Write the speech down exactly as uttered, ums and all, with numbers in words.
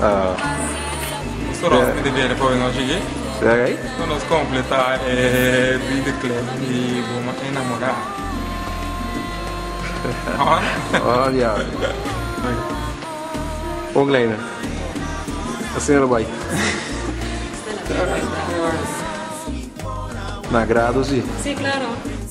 Ah, Nosotros de ver por no llegué. será aí? Então nós completar é de club e vamos enamorar. Olha. Ô Gleina, a senhora vai. ¿Me agrado, sí? Sí, claro.